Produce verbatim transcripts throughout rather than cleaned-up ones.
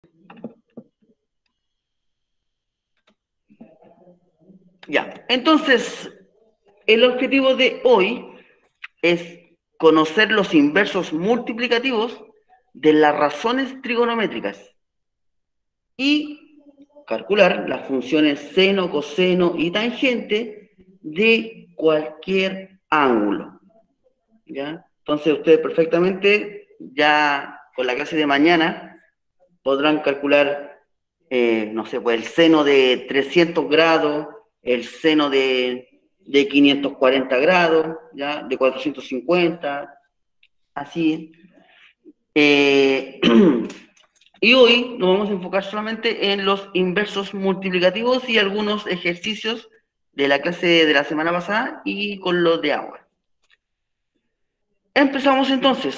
Ya, entonces, el objetivo de hoy es conocer los inversos multiplicativos de las razones trigonométricas y calcular las funciones seno, coseno y tangente de cualquier ángulo. ¿Ya? Entonces ustedes perfectamente ya con la clase de mañana podrán calcular, eh, no sé, pues el seno de trescientos grados, el seno de, de quinientos cuarenta grados, ¿ya? De cuatrocientos cincuenta, así. Eh, y hoy nos vamos a enfocar solamente en los inversos multiplicativos y algunos ejercicios de la clase de la semana pasada y con los de ahora. Empezamos entonces.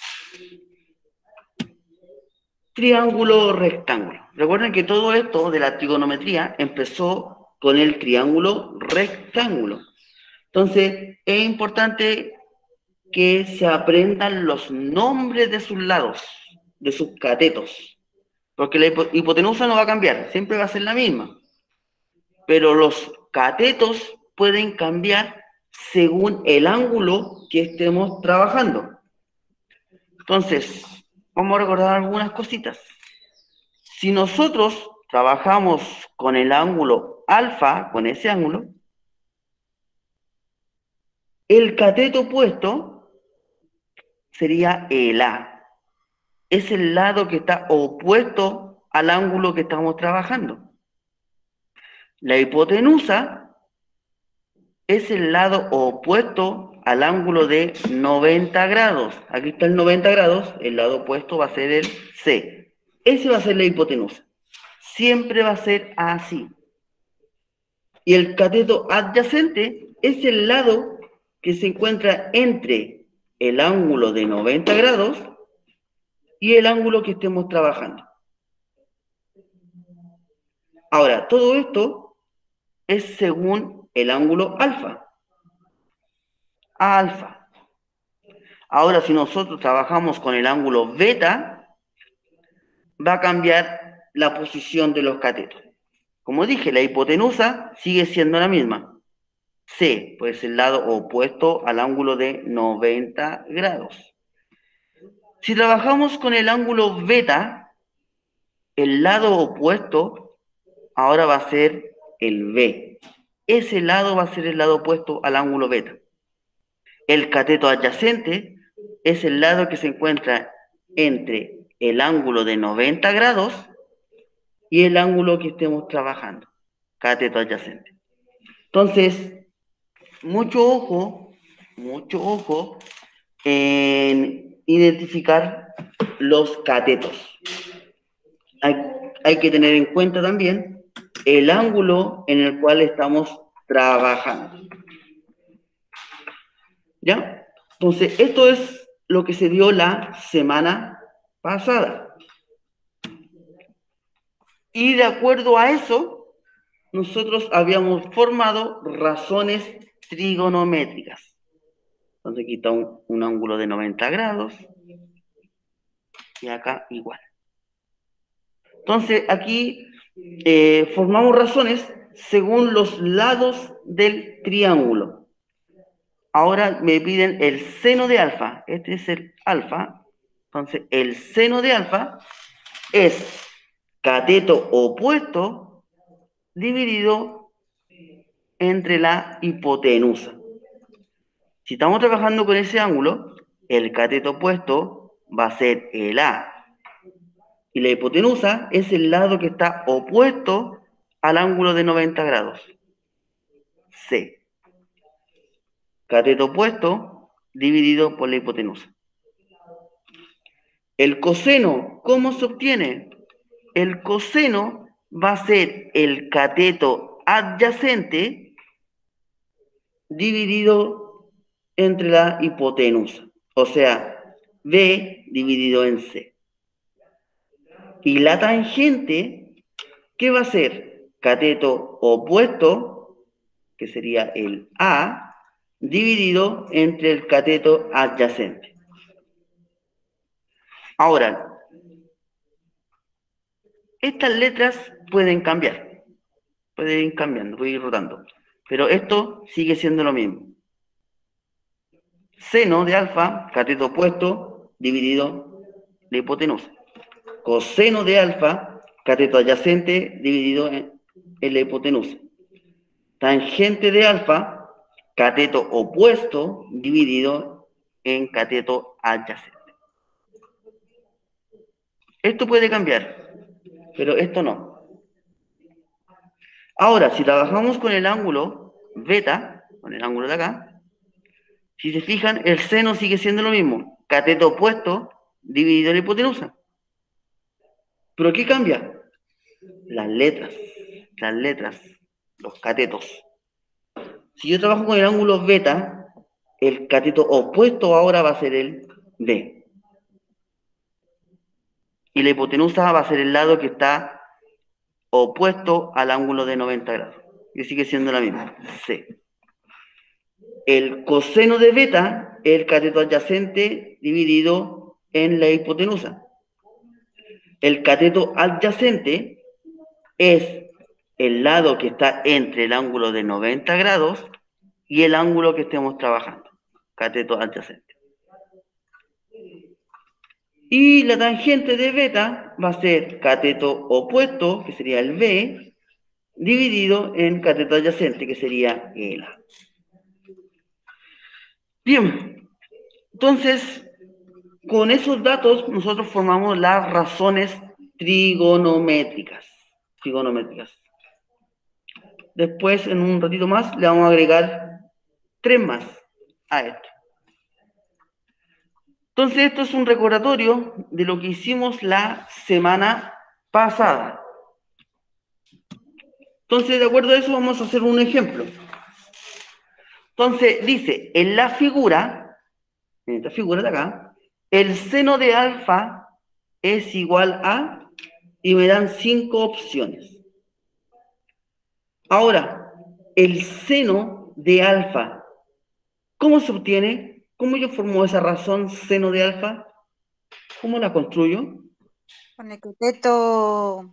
Triángulo rectángulo. Recuerden que todo esto de la trigonometría empezó con el triángulo rectángulo. Entonces, es importante que se aprendan los nombres de sus lados, de sus catetos, porque la hipotenusa no va a cambiar, siempre va a ser la misma, pero los catetos pueden cambiar según el ángulo que estemos trabajando. Entonces, vamos a recordar algunas cositas. Si nosotros trabajamos con el ángulo alfa, con ese ángulo, el cateto opuesto sería el A. Es el lado que está opuesto al ángulo que estamos trabajando. La hipotenusa es el lado opuesto al ángulo de noventa grados. Aquí está el noventa grados, el lado opuesto va a ser el C. Ese va a ser la hipotenusa. Siempre va a ser así. Y el cateto adyacente es el lado que se encuentra entre el ángulo de noventa grados y el ángulo que estemos trabajando. Ahora, todo esto es según el ángulo alfa. Alfa. Ahora, si nosotros trabajamos con el ángulo beta, va a cambiar la posición de los catetos. Como dije, la hipotenusa sigue siendo la misma. C, pues el lado opuesto al ángulo de noventa grados. Si trabajamos con el ángulo beta, el lado opuesto ahora va a ser el B. Ese lado va a ser el lado opuesto al ángulo beta. El cateto adyacente es el lado que se encuentra entre el ángulo de noventa grados y el ángulo que estemos trabajando. Cateto adyacente. Entonces, mucho ojo, mucho ojo en identificar los catetos. Hay, hay que tener en cuenta también el ángulo en el cual estamos trabajando. ¿Ya? Entonces, esto es lo que se dio la semana pasada. Y de acuerdo a eso, nosotros habíamos formado razones trigonométricas. Entonces, aquí está un, un ángulo de noventa grados y acá igual. Entonces, aquí eh, formamos razones según los lados del triángulo. Ahora me piden el seno de alfa. Este es el alfa. Entonces, el seno de alfa es cateto opuesto dividido entre la hipotenusa. Si estamos trabajando con ese ángulo, el cateto opuesto va a ser el A. Y la hipotenusa es el lado que está opuesto al ángulo de noventa grados. C. Cateto opuesto dividido por la hipotenusa. El coseno, ¿cómo se obtiene? El coseno va a ser el cateto adyacente dividido entre la hipotenusa. O sea, B dividido en C. Y la tangente, ¿qué va a ser? Cateto opuesto, que sería el A, dividido entre el cateto adyacente. Ahora, Estas letras pueden cambiar, pueden ir cambiando, pueden ir rotando, pero esto sigue siendo lo mismo. Seno de alfa, cateto opuesto, dividido la hipotenusa. Coseno de alfa, cateto adyacente, dividido en, en la hipotenusa. Tangente de alfa, cateto opuesto, dividido en cateto adyacente. Esto puede cambiar, pero esto no. Ahora, si trabajamos con el ángulo beta, con el ángulo de acá, si se fijan, el seno sigue siendo lo mismo. Cateto opuesto dividido en la hipotenusa. ¿Pero qué cambia? Las letras. Las letras. Los catetos. Si yo trabajo con el ángulo beta, el cateto opuesto ahora va a ser el B. Y la hipotenusa va a ser el lado que está opuesto al ángulo de noventa grados. Y sigue siendo la misma, C. El coseno de beta es el cateto adyacente dividido en la hipotenusa. El cateto adyacente es el lado que está entre el ángulo de noventa grados y el ángulo que estemos trabajando. Cateto adyacente. Y la tangente de beta va a ser cateto opuesto, que sería el B, dividido en cateto adyacente, que sería el A. Bien, entonces, con esos datos nosotros formamos las razones trigonométricas. Trigonométricas. Después, en un ratito más, le vamos a agregar tres más a esto. Entonces, esto es un recordatorio de lo que hicimos la semana pasada. Entonces, de acuerdo a eso, vamos a hacer un ejemplo. Entonces, dice, en la figura, en esta figura de acá, el seno de alfa es igual a, y me dan cinco opciones. Ahora, el seno de alfa, ¿cómo se obtiene? ¿Cómo yo formo esa razón seno de alfa? ¿Cómo la construyo? Con el cateto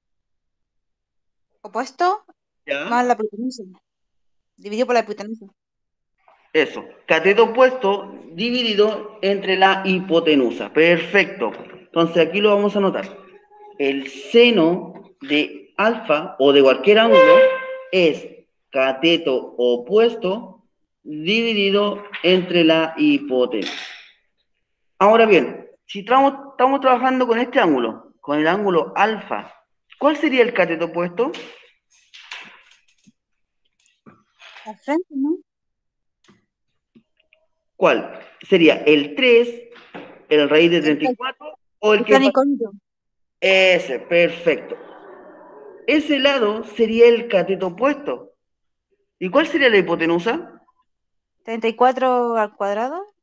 opuesto más ¿Ya? la hipotenusa. Dividido por la hipotenusa. Eso, cateto opuesto dividido entre la hipotenusa. Perfecto. Entonces aquí lo vamos a anotar. El seno de alfa o de cualquier ángulo es cateto opuesto dividido entre la hipotenusa. Ahora bien, si estamos, estamos trabajando con este ángulo, con el ángulo alfa, ¿cuál sería el cateto opuesto? Al frente, ¿no? ¿Cuál? ¿Sería el tres, el raíz de treinta y El, cuatro o el el que es... planicónico. Ese, perfecto. Ese lado sería el cateto opuesto. ¿Y cuál sería la hipotenusa? treinta y cuatro al cuadrado.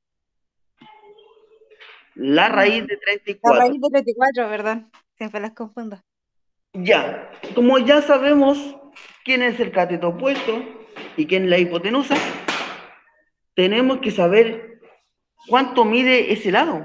La No, raíz de treinta y la cuatro. raíz de treinta y cuatro, perdón. Siempre las confundo. Ya, como ya sabemos quién es el cateto opuesto y quién es la hipotenusa, tenemos que saber cuánto mide ese lado.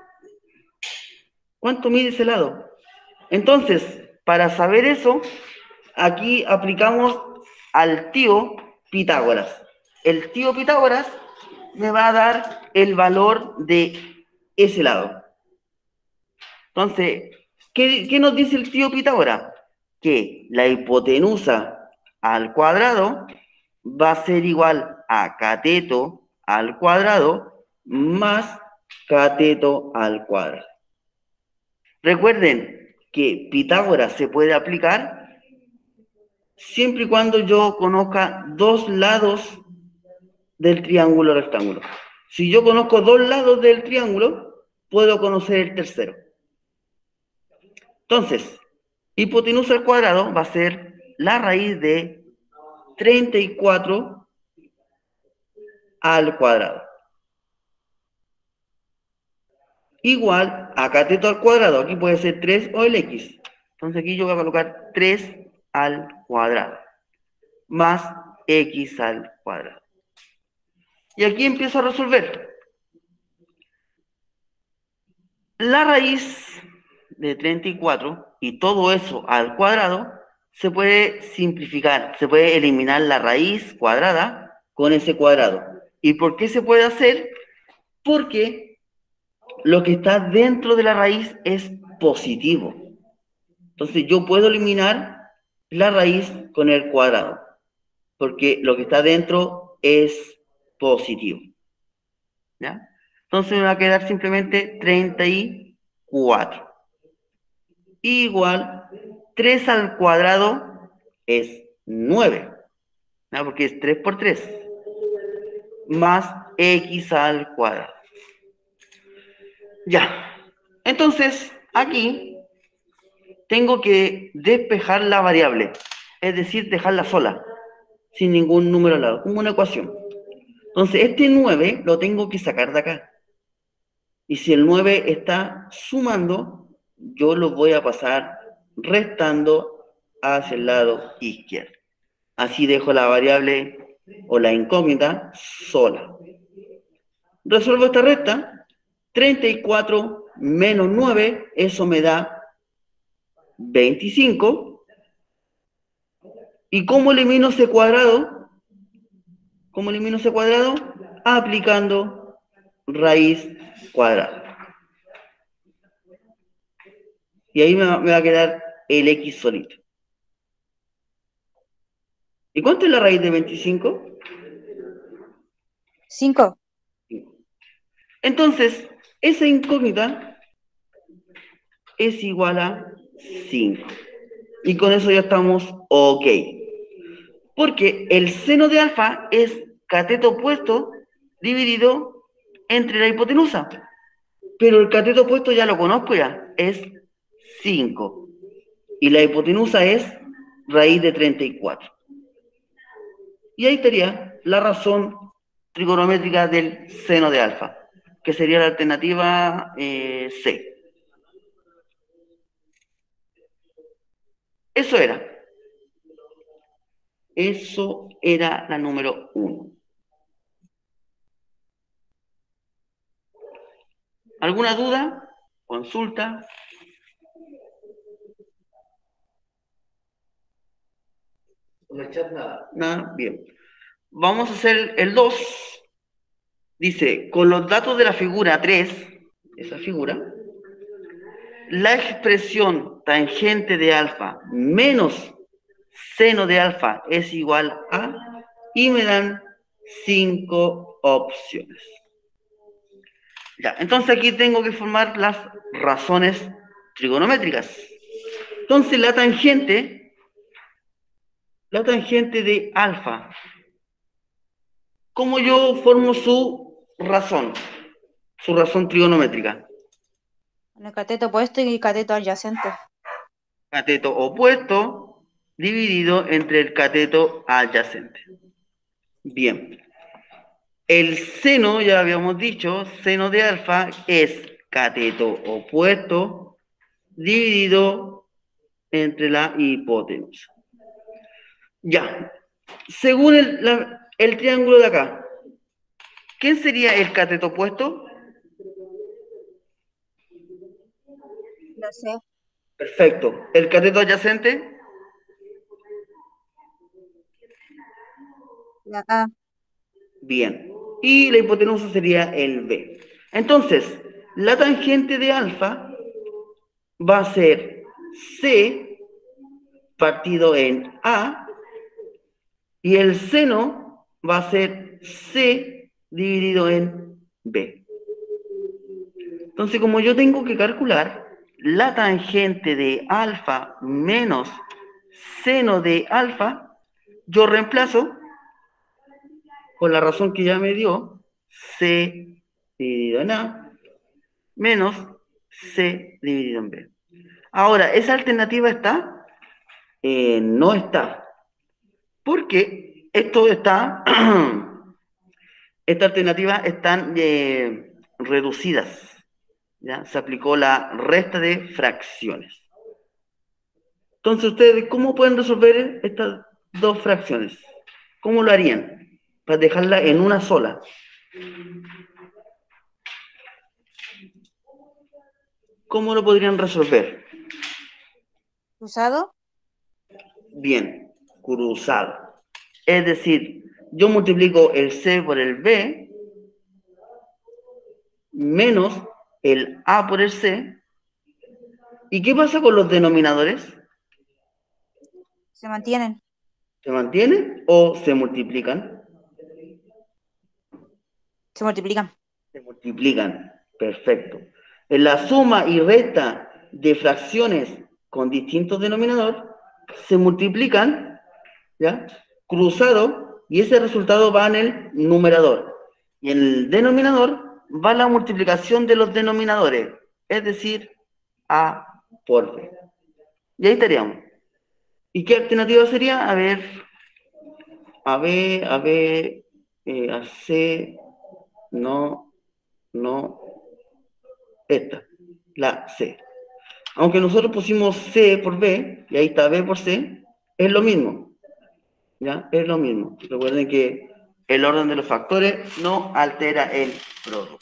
¿Cuánto mide ese lado? Entonces, para saber eso, aquí aplicamos al tío Pitágoras. El tío Pitágoras me va a dar el valor de ese lado. Entonces, ¿qué, qué nos dice el tío Pitágoras? Que la hipotenusa al cuadrado va a ser igual a cateto al cuadrado más cateto al cuadrado. Recuerden que Pitágoras se puede aplicar siempre y cuando yo conozca dos lados del triángulo rectángulo. Si yo conozco dos lados del triángulo, puedo conocer el tercero. Entonces, hipotenusa al cuadrado va a ser la raíz de treinta y cuatro al cuadrado. Igual a cateto al cuadrado. Aquí puede ser tres o el X. Entonces aquí yo voy a colocar tres al cuadrado. Más X al cuadrado. Y aquí empiezo a resolver. La raíz de treinta y cuatro y todo eso al cuadrado, se puede simplificar, se puede eliminar la raíz cuadrada con ese cuadrado. ¿Y por qué se puede hacer? Porque lo que está dentro de la raíz es positivo. Entonces yo puedo eliminar la raíz con el cuadrado, porque lo que está dentro es positivo. ¿Ya? Entonces me va a quedar simplemente treinta y cuatro. Igual, tres al cuadrado es nueve, ¿no? Porque es tres por tres, más x al cuadrado. Ya, entonces aquí tengo que despejar la variable, es decir, dejarla sola, sin ningún número al lado, como una ecuación. Entonces este nueve lo tengo que sacar de acá. Y si el nueve está sumando, yo lo voy a pasar restando hacia el lado izquierdo. Así dejo la variable o la incógnita sola. Resuelvo esta resta. treinta y cuatro menos nueve, eso me da veinticinco. ¿Y cómo elimino ese cuadrado? ¿Cómo elimino ese cuadrado? Aplicando raíz cuadrada. Y ahí me va, me va a quedar el x solito. ¿Y cuánto es la raíz de veinticinco? cinco. Entonces, esa incógnita es igual a cinco. Y con eso ya estamos ok. Porque el seno de alfa es cateto opuesto dividido entre la hipotenusa. Pero el cateto opuesto ya lo conozco ya, es cinco. Y la hipotenusa es raíz de treinta y cuatro. Y ahí estaría la razón trigonométrica del seno de alfa, que sería la alternativa eh, C. Eso era. Eso era la número uno. ¿Alguna duda? ¿Consulta? En el chat nada. Nada, bien. Vamos a hacer el dos. Dice, con los datos de la figura tres, esa figura, la expresión tangente de alfa menos seno de alfa es igual a, y me dan cinco opciones. Ya, entonces aquí tengo que formar las razones trigonométricas. Entonces la tangente, la tangente de alfa, ¿cómo yo formo su razón? Su razón trigonométrica. En el cateto opuesto y cateto adyacente. Cateto opuesto dividido entre el cateto adyacente. Bien. El seno, ya habíamos dicho, seno de alfa es cateto opuesto dividido entre la hipotenusa. Ya. Según el, la, el triángulo de acá, ¿quién sería el cateto opuesto? Lo sé. Perfecto. ¿El cateto adyacente? La A. Bien. Y la hipotenusa sería el B. Entonces, la tangente de alfa va a ser C partido en A y el seno va a ser C dividido en B. Entonces, como yo tengo que calcular la tangente de alfa menos seno de alfa, yo reemplazo con la razón que ya me dio, C dividido en A, menos C dividido en B. Ahora, ¿esa alternativa está? Eh, no está. Porque esto está, esta alternativa están eh, reducidas. ¿Ya? Se aplicó la resta de fracciones. Entonces, ustedes, ¿cómo pueden resolver estas dos fracciones? ¿Cómo lo harían? Para dejarla en una sola. ¿cómo lo podrían resolver? ¿Cruzado? Bien, cruzado. Es decir, yo multiplico el C por el B menos el A por el C. ¿Y qué pasa con los denominadores? Se mantienen. ¿Se mantienen o se multiplican? Se multiplican. Se multiplican. Perfecto. En la suma y resta de fracciones con distintos denominadores se multiplican, ¿ya? Cruzado, y ese resultado va en el numerador. Y en el denominador va la multiplicación de los denominadores, es decir, A por B. Y ahí estaríamos. ¿Y qué alternativa sería? A ver, A, B, A, B, eh, A, C, no, no, esta, la C. Aunque nosotros pusimos C por B, y ahí está B por C, es lo mismo, ¿ya? Es lo mismo. Recuerden que el orden de los factores no altera el producto.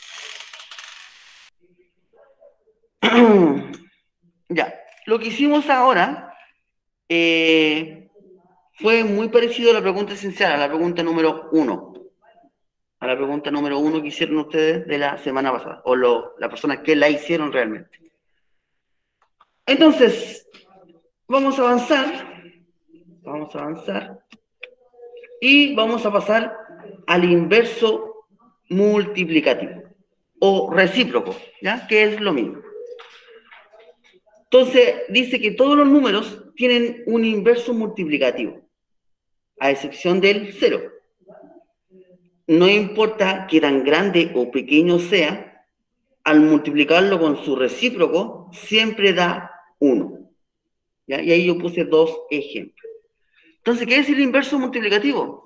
Ya, lo que hicimos ahora eh, fue muy parecido a la pregunta esencial, a la pregunta número uno. A la pregunta número uno que hicieron ustedes de la semana pasada, o lo, las personas que la hicieron realmente. Entonces, vamos a avanzar, vamos a avanzar, y vamos a pasar al inverso multiplicativo, o recíproco, ¿ya? Que es lo mismo. Entonces, dice que todos los números tienen un inverso multiplicativo, a excepción del cero. No importa qué tan grande o pequeño sea, al multiplicarlo con su recíproco, siempre da uno. ¿Ya? Y ahí yo puse dos ejemplos. Entonces, ¿qué es el inverso multiplicativo?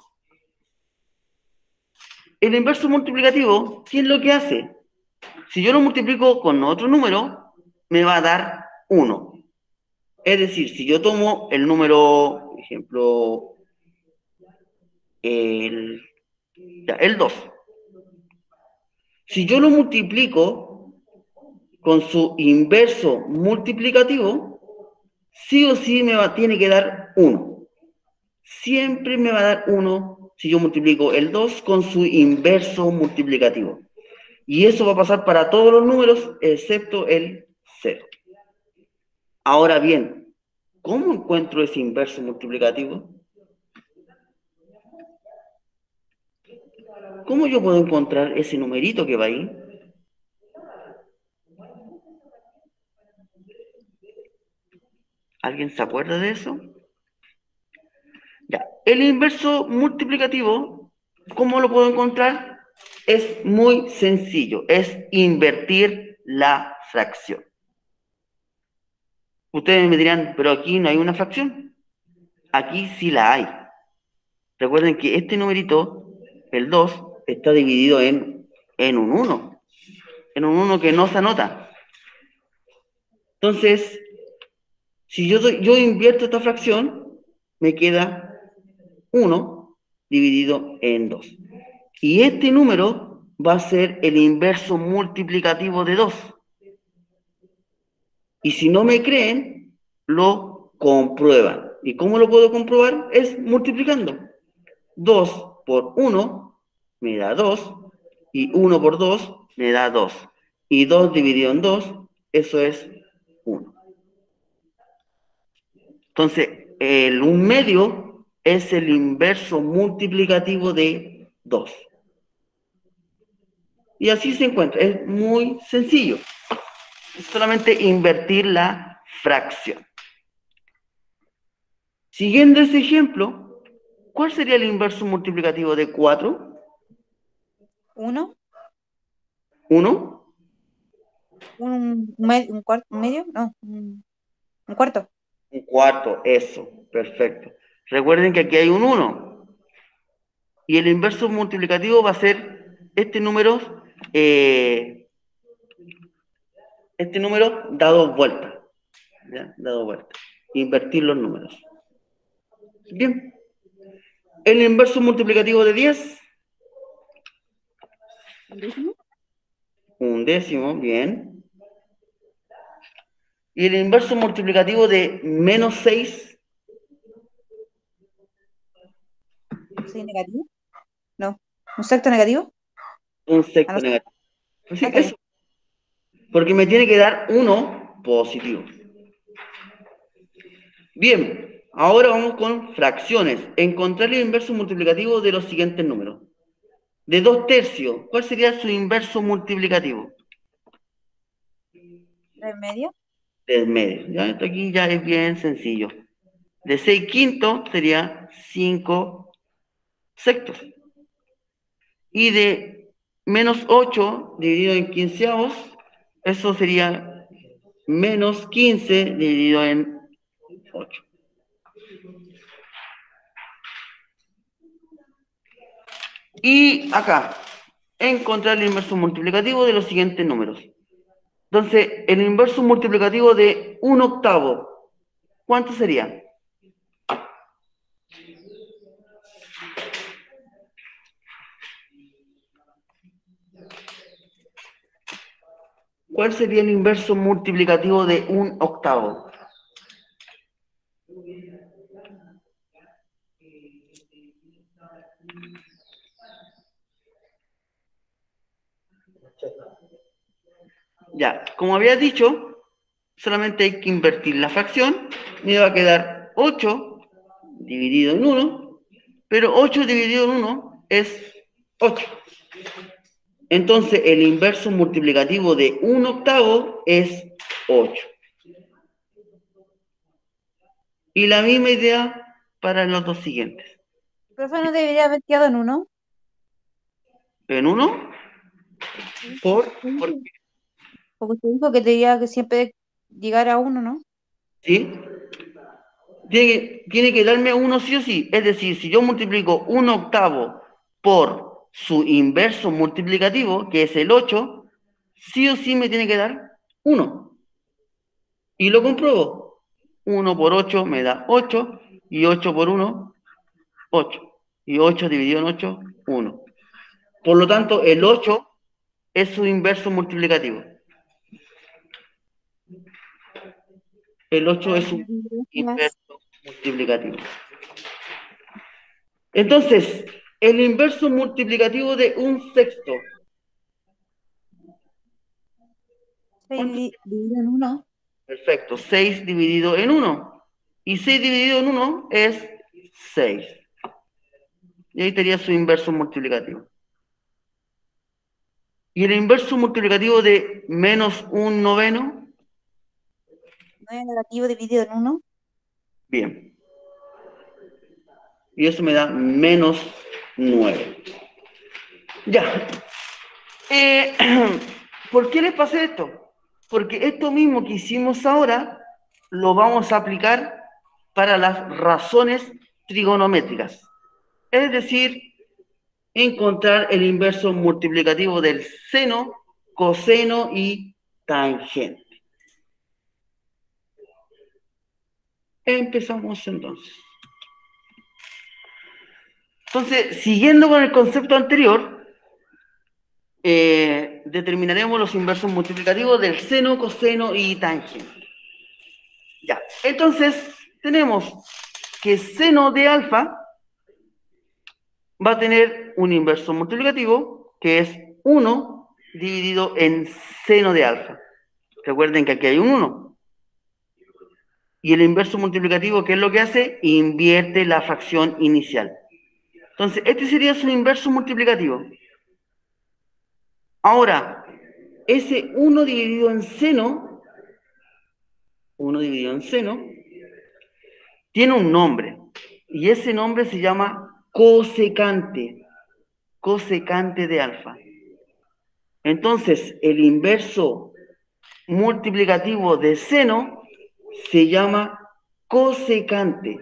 El inverso multiplicativo, ¿qué es lo que hace? Si yo lo multiplico con otro número, me va a dar uno. Es decir, si yo tomo el número, por ejemplo, el, ya, el dos. Si yo lo multiplico con su inverso multiplicativo, sí o sí me va, tiene que dar uno. Siempre me va a dar uno si yo multiplico el dos con su inverso multiplicativo. Y eso va a pasar para todos los números excepto el cero. Ahora bien, ¿cómo encuentro ese inverso multiplicativo? ¿Cómo yo puedo encontrar ese numerito que va ahí? ¿Alguien se acuerda de eso? Ya, el inverso multiplicativo, ¿cómo lo puedo encontrar? Es muy sencillo, es invertir la fracción. Ustedes me dirán, pero aquí no hay una fracción. Aquí sí la hay. Recuerden que este numerito, el dos, está dividido en, en un uno. En un uno que no se anota. Entonces, si yo, doy, yo invierto esta fracción, me queda uno dividido en dos. Y este número va a ser el inverso multiplicativo de dos. Y si no me creen, lo comprueban. ¿Y cómo lo puedo comprobar? Es multiplicando. dos por uno me da dos. Y uno por dos me da dos. Y dos dividido en dos, eso es uno. Entonces, el un medio es el inverso multiplicativo de dos. Y así se encuentra. Es muy sencillo. Es solamente invertir la fracción. Siguiendo ese ejemplo, ¿cuál sería el inverso multiplicativo de cuatro? ¿Uno? ¿uno? ¿Un, me- un cuarto? ¿Un medio? No. Un, un cuarto. Un cuarto, eso, perfecto. Recuerden que aquí hay un uno. Y el inverso multiplicativo va a ser este número, eh, este número dado vuelta. ¿Ya? Dado vuelta. Invertir los números. Bien. El inverso multiplicativo de diez. ¿Un décimo? Un décimo, bien. Y el inverso multiplicativo de menos seis, ¿Seis negativo? No. ¿Un sexto negativo? un Ah, sexto no sé. negativo. Pues sí, Ah, está eso. bien. Porque me tiene que dar uno positivo. Bien, ahora vamos con fracciones. Encontrar el inverso multiplicativo de los siguientes números. De dos tercios, ¿cuál sería su inverso multiplicativo? ¿Tres medio? Del medio. ¿Ya? Esto aquí ya es bien sencillo. De seis quintos sería cinco sextos. Y de menos ocho dividido en quinceavos, eso sería menos quince dividido en ocho. Y acá, encontrar el inverso multiplicativo de los siguientes números. Entonces, el inverso multiplicativo de un octavo, ¿cuánto sería? ¿Cuál sería el inverso multiplicativo de un octavo? Ya, como había dicho, solamente hay que invertir la fracción. Me va a quedar ocho dividido en uno, pero ocho dividido en uno es ocho. Entonces, el inverso multiplicativo de un octavo es ocho. Y la misma idea para los dos siguientes. Profe, ¿no debería haber quedado en uno? En uno, Sí. por, por Sí. Porque usted dijo que tenía que siempre llegar a uno, ¿no? ¿sí? Tiene que, tiene que darme uno sí o sí. Es decir, si yo multiplico un octavo por su inverso multiplicativo, que es el ocho, sí o sí me tiene que dar uno. Y lo compruebo. uno por ocho me da ocho, y ocho por uno, ocho. Y ocho dividido en ocho, uno. Por lo tanto, el ocho es su inverso multiplicativo. El ocho es su Gracias. inverso multiplicativo. Entonces, el inverso multiplicativo de un sexto. Seis ¿Cuánto? divi- dividido en uno. Perfecto, seis dividido en uno. Y seis dividido en uno es seis. Y ahí tenía su inverso multiplicativo. Y el inverso multiplicativo de menos un noveno, Nueve negativo dividido en uno. bien. Y eso me da menos nueve. Ya. Eh, ¿Por qué les pasé esto? Porque esto mismo que hicimos ahora lo vamos a aplicar para las razones trigonométricas. Es decir, encontrar el inverso multiplicativo del seno, coseno y tangente. Empezamos entonces. Entonces, siguiendo con el concepto anterior, eh, determinaremos los inversos multiplicativos del seno, coseno y tangente. Ya, entonces tenemos que seno de alfa va a tener un inverso multiplicativo que es uno dividido en seno de alfa. Recuerden que aquí hay un uno. Y el inverso multiplicativo, ¿qué es lo que hace? Invierte la fracción inicial. Entonces, este sería su inverso multiplicativo. Ahora, ese uno dividido en seno, uno dividido en seno, tiene un nombre. Y ese nombre se llama cosecante. Cosecante de alfa. Entonces, el inverso multiplicativo de seno se llama cosecante.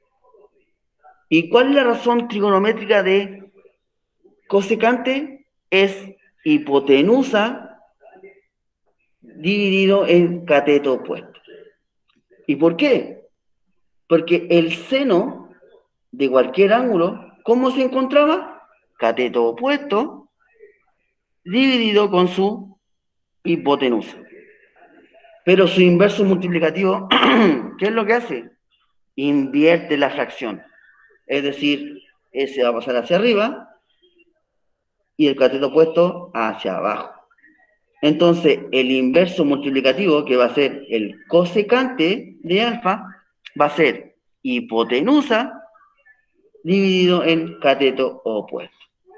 ¿Y cuál es la razón trigonométrica de cosecante? Es hipotenusa dividido en cateto opuesto. ¿Y por qué? Porque el seno de cualquier ángulo, ¿cómo se encontraba? Cateto opuesto dividido con su hipotenusa. Pero su inverso multiplicativo, ¿qué es lo que hace? Invierte la fracción. Es decir, ese va a pasar hacia arriba y el cateto opuesto hacia abajo. Entonces, el inverso multiplicativo, que va a ser el cosecante de alfa, va a ser hipotenusa dividido en cateto opuesto.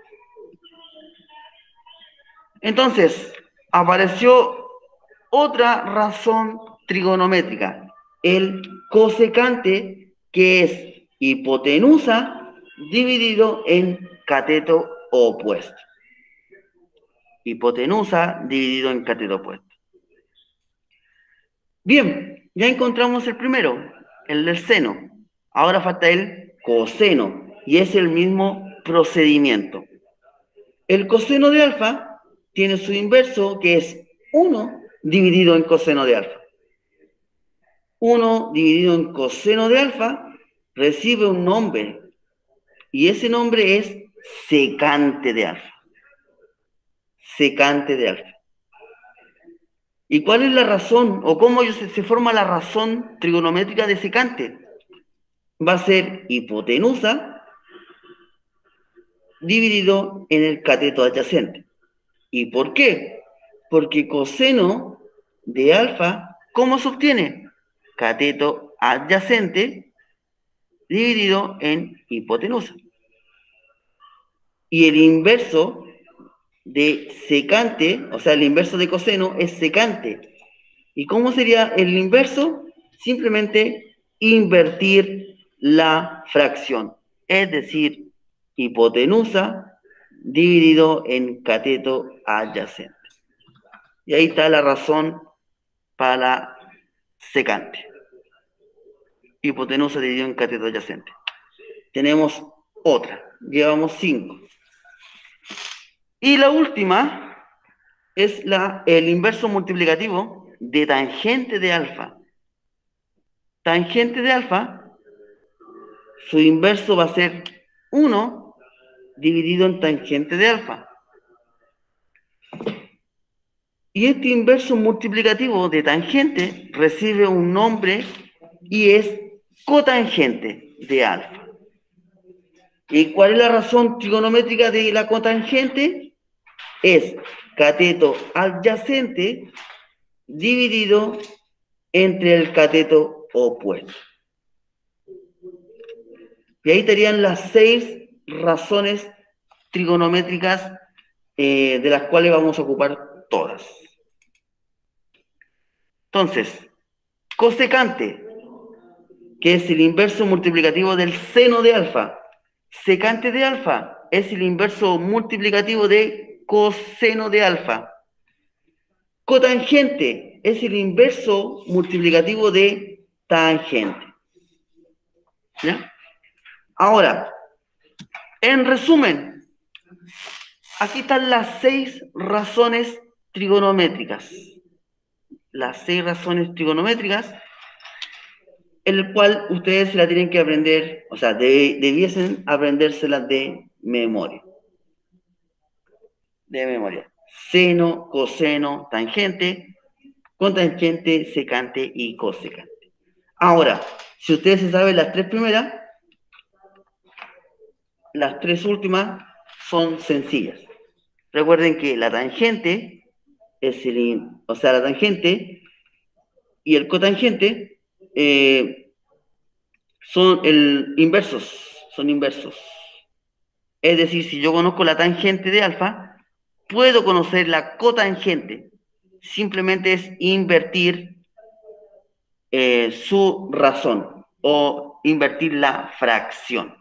Entonces, apareció otra razón trigonométrica, el cosecante, que es hipotenusa dividido en cateto opuesto. Hipotenusa dividido en cateto opuesto. Bien, ya encontramos el primero, el del seno. Ahora falta el coseno, y es el mismo procedimiento. El coseno de alfa tiene su inverso, que es uno dividido en coseno de alfa. uno dividido en coseno de alfa recibe un nombre, y ese nombre es secante de alfa. Secante de alfa. ¿Y cuál es la razón, o cómo se, se forma la razón trigonométrica de secante? Va a ser hipotenusa dividido en el cateto adyacente. ¿Y por qué? Porque coseno de alfa, ¿cómo se obtiene? Cateto adyacente dividido en hipotenusa. Y el inverso de secante, o sea, el inverso de coseno es secante. ¿Y cómo sería el inverso? Simplemente invertir la fracción, es decir, hipotenusa dividido en cateto adyacente. Y ahí está la razón para la secante. Hipotenusa dividido en cateto adyacente. Tenemos otra, llevamos cinco. Y la última es la, el inverso multiplicativo de tangente de alfa. Tangente de alfa, su inverso va a ser uno dividido en tangente de alfa. Y este inverso multiplicativo de tangente recibe un nombre y es cotangente de alfa. ¿Y cuál es la razón trigonométrica de la cotangente? Es cateto adyacente dividido entre el cateto opuesto. Y ahí estarían las seis razones trigonométricas eh, de las cuales vamos a ocupar todas. Entonces, cosecante, que es el inverso multiplicativo del seno de alfa. Secante de alfa es el inverso multiplicativo de coseno de alfa. Cotangente es el inverso multiplicativo de tangente. ¿Ya? Ahora, en resumen, aquí están las seis razones trigonométricas. Las seis razones trigonométricas, el cual ustedes se la tienen que aprender, o sea, de, debiesen aprendérselas de memoria. De memoria. Seno, coseno, tangente, cotangente, secante y cosecante. Ahora, si ustedes se saben las tres primeras, las tres últimas son sencillas. Recuerden que la tangente es el, o sea, la tangente y el cotangente eh, son el inversos, son inversos. Es decir, si yo conozco la tangente de alfa, puedo conocer la cotangente. Simplemente es invertir eh, su razón o invertir la fracción.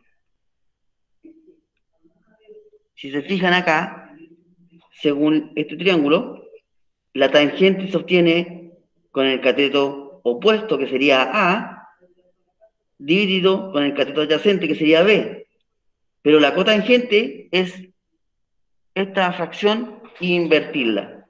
Si se fijan acá, según este triángulo, la tangente se obtiene con el cateto opuesto, que sería A, dividido con el cateto adyacente, que sería B. Pero la cotangente es esta fracción e invertirla.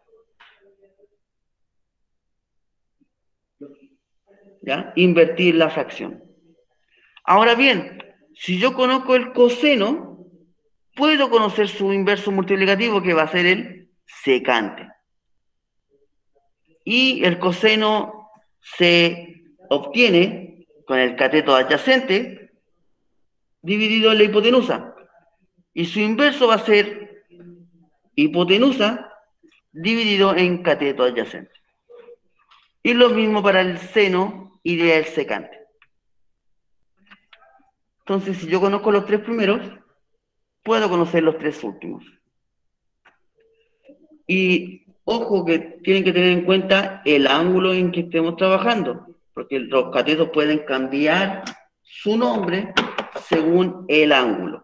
¿Ya? Invertir la fracción. Ahora bien, si yo conozco el coseno, puedo conocer su inverso multiplicativo, que va a ser el secante. y el coseno se obtiene con el cateto adyacente dividido en la hipotenusa. Y su inverso va a ser hipotenusa dividido en cateto adyacente. Y lo mismo para el seno y el secante. Entonces, si yo conozco los tres primeros, puedo conocer los tres últimos. Y ojo que tienen que tener en cuenta el ángulo en que estemos trabajando, porque los catetos pueden cambiar su nombre según el ángulo.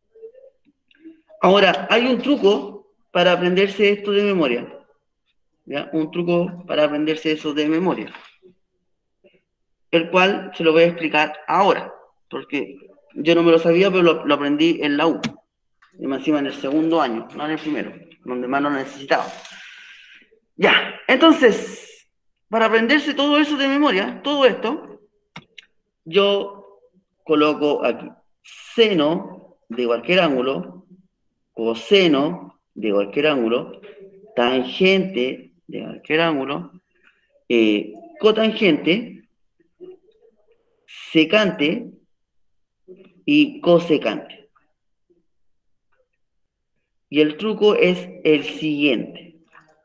Ahora, hay un truco para aprenderse esto de memoria. ¿Ya? Un truco para aprenderse eso de memoria, el cual se lo voy a explicar ahora, porque yo no me lo sabía, pero lo, lo aprendí en la U, y más encima en el segundo año, no en el primero, donde más lo necesitaba. Ya, entonces, para aprenderse todo eso de memoria, todo esto, yo coloco aquí seno de cualquier ángulo, coseno de cualquier ángulo, tangente de cualquier ángulo, eh, cotangente, secante y cosecante. Y el truco es el siguiente.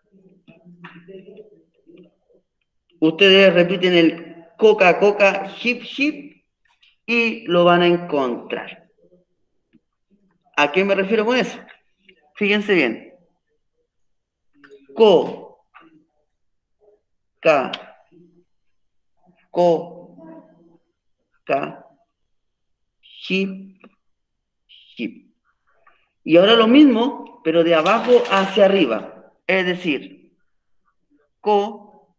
Ustedes repiten el coca, coca, hip, hip y lo van a encontrar. ¿A qué me refiero con eso? Fíjense bien. Co, ca, co, ca, hip, hip. Y ahora lo mismo, pero de abajo hacia arriba. Es decir, co,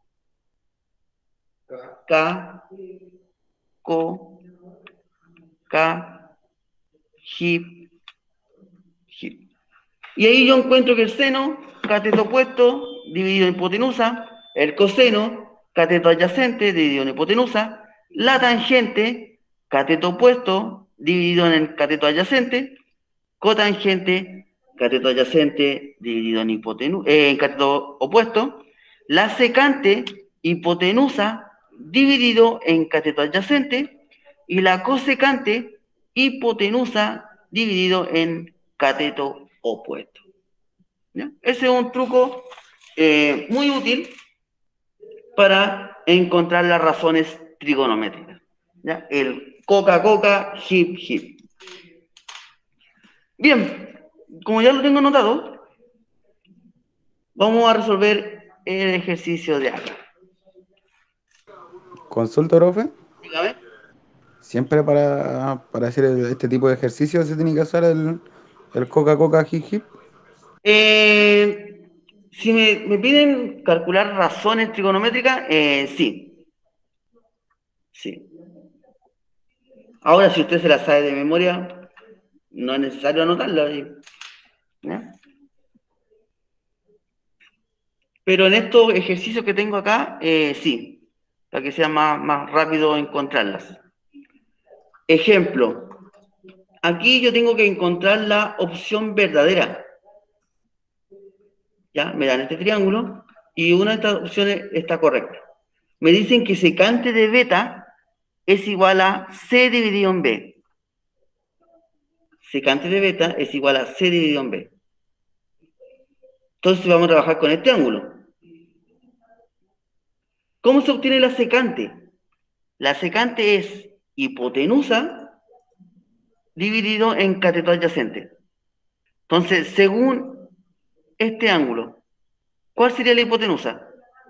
ca, co, ca, hip, hip. Y ahí yo encuentro que el seno, cateto opuesto, dividido en hipotenusa, el coseno, cateto adyacente, dividido en hipotenusa, la tangente, cateto opuesto, dividido en el cateto adyacente, cotangente, cateto adyacente, dividido en, hipotenu eh, en cateto opuesto, la secante, hipotenusa, dividido en cateto adyacente, y la cosecante, hipotenusa, dividido en cateto opuesto. ¿Ya? Ese es un truco eh, muy útil para encontrar las razones trigonométricas. ¿Ya? El coca, coca, hip, hip. Bien, como ya lo tengo anotado, vamos a resolver el ejercicio de acá. Consulta, profe. Dígame. Siempre para, para hacer el- este tipo de ejercicio se tiene que usar el, el coca-coca hip hip. Eh, si me, me piden calcular razones trigonométricas, eh, sí. Sí. Ahora, si usted se la sabe de memoria, no es necesario anotarla. ¿Ya? Pero en estos ejercicios que tengo acá, eh, sí, para que sea más, más rápido encontrarlas. Ejemplo, aquí yo tengo que encontrar la opción verdadera. ¿Ya? Me dan este triángulo y una de estas opciones está correcta. Me dicen que secante de beta es igual a C dividido en B. Secante de beta es igual a C dividido en B. Entonces vamos a trabajar con este ángulo. ¿Cómo se obtiene la secante? La secante es hipotenusa dividido en cateto adyacente. Entonces, según este ángulo, ¿cuál sería la hipotenusa?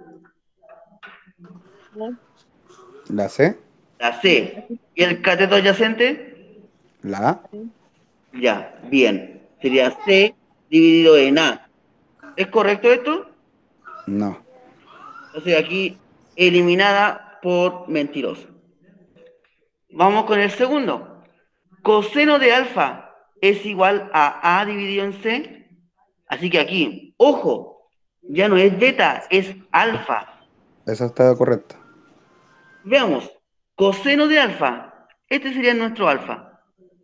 La C, La C. ¿Y el cateto adyacente? la A. Ya, bien. Sería C dividido en A. ¿Es correcto esto? No. Entonces aquí eliminada por mentiroso. Vamos con el segundo. Coseno de alfa es igual a A dividido en C. Así que aquí, ojo, ya no es beta, es alfa. Eso está correcto. Veamos, coseno de alfa. Este sería nuestro alfa.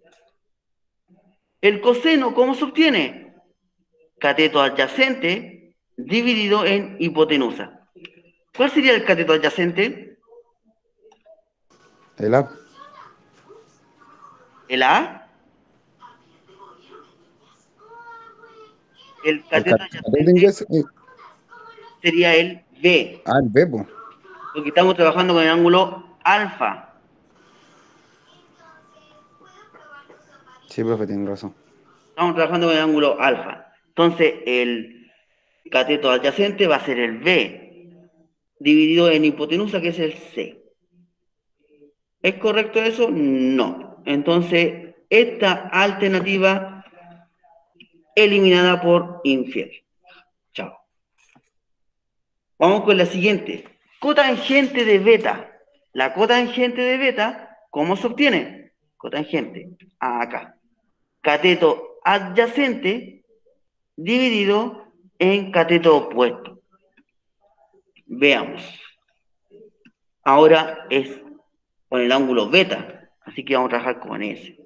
El coseno, ¿cómo se obtiene? Cateto adyacente dividido en hipotenusa. ¿Cuál sería el cateto adyacente? El A. ¿El A? El El cateto cateto adyacente inglés. eh, sería el B, Ah, el B, po. porque estamos trabajando con el ángulo alfa. Sí, profe, tiene razón. Estamos trabajando con el ángulo alfa. Entonces, el cateto adyacente va a ser el B, dividido en hipotenusa, que es el C. ¿Es correcto eso? No. Entonces, esta alternativa eliminada por infiel. Chao. Vamos con la siguiente. Cotangente de beta. La cotangente de beta, ¿cómo se obtiene? Cotangente, acá. Cateto adyacente dividido en cateto opuesto. Veamos. Ahora es con el ángulo beta, así que vamos a trabajar con ese.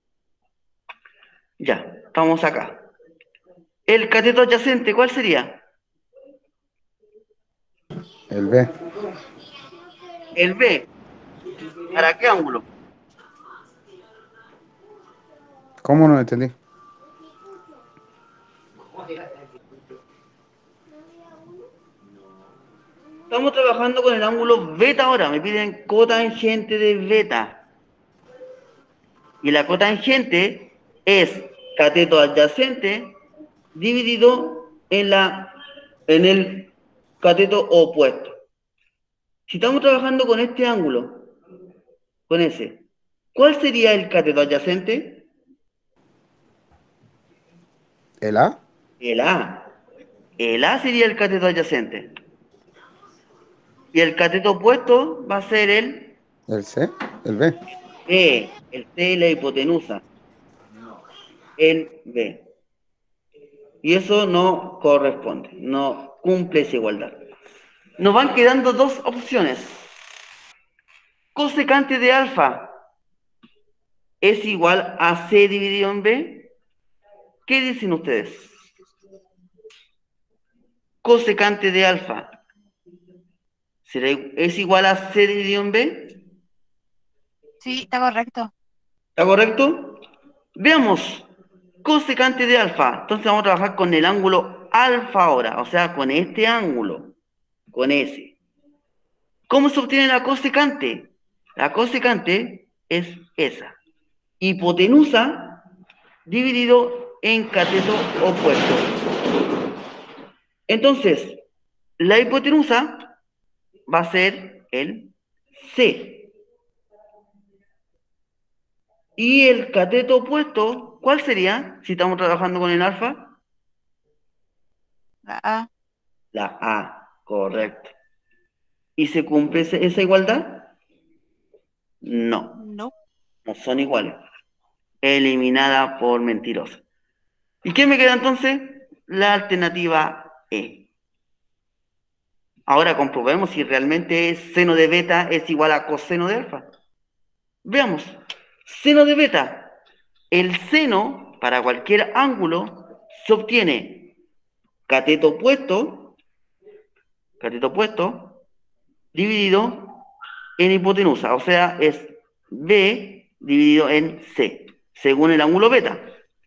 Ya, estamos acá. El cateto adyacente, ¿cuál sería? El B. El B. ¿Para qué ángulo? ¿Cómo no entendí? Estamos trabajando con el ángulo beta ahora. Me piden cotangente de beta. Y la cotangente es cateto adyacente dividido en, la, en el cateto opuesto. Si estamos trabajando con este ángulo, con ese, ¿cuál sería el cateto adyacente? ¿El A? El A. El A sería el cateto adyacente. Y el cateto opuesto va a ser el ¿El C? ¿El B? B, el C y la hipotenusa. El B. Y eso no corresponde, no cumple esa igualdad. Nos van quedando dos opciones. Cosecante de alfa es igual a C dividido en B. ¿Qué dicen ustedes? Cosecante de alfa ¿será, es igual a C dividido en B? Sí, está correcto. ¿Está correcto? Veamos. Cosecante de alfa. Entonces vamos a trabajar con el ángulo alfa ahora, o sea, con este ángulo, con ese. ¿Cómo se obtiene la cosecante? La cosecante es esa. Hipotenusa dividido en cateto opuesto. Entonces, la hipotenusa va a ser el C. Y el cateto opuesto, ¿cuál sería si estamos trabajando con el alfa? La A. La A, correcto. ¿Y se cumple ese- esa igualdad? No, No. no son iguales. Eliminada por mentirosa. ¿Y qué me queda entonces? La alternativa E. Ahora comprobemos si realmente seno de beta es igual a coseno de alfa. Veamos. Seno de beta. El seno, para cualquier ángulo, se obtiene cateto opuesto, cateto opuesto, dividido en hipotenusa. O sea, es B dividido en C, según el ángulo beta.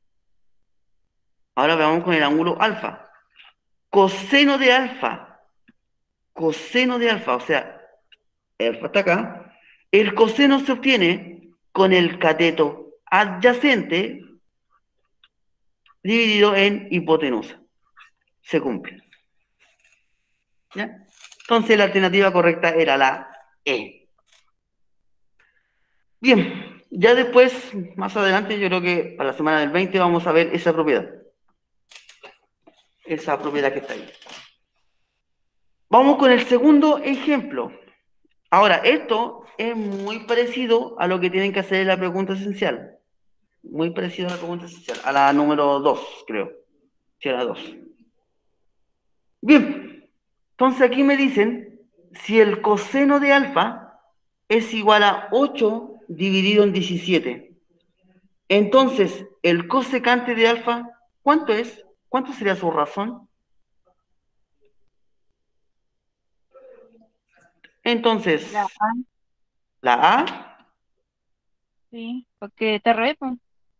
Ahora veamos con el ángulo alfa. Coseno de alfa. Coseno de alfa, o sea, alfa está acá. El coseno se obtiene con el cateto adyacente dividido en hipotenusa. Se cumple. ¿Ya? Entonces la alternativa correcta era la E. Bien, ya después, más adelante, yo creo que para la semana del veinte vamos a ver esa propiedad. Esa propiedad que está ahí. Vamos con el segundo ejemplo. Ahora, esto es muy parecido a lo que tienen que hacer en la pregunta esencial. Muy parecido a la pregunta esencial, a la número dos, creo. Sí, a la dos. Bien, entonces aquí me dicen si el coseno de alfa es igual a ocho dividido en diecisiete. Entonces, el cosecante de alfa, ¿cuánto es? ¿Cuánto sería su razón? Entonces, La A, la A, sí, porque está re, po.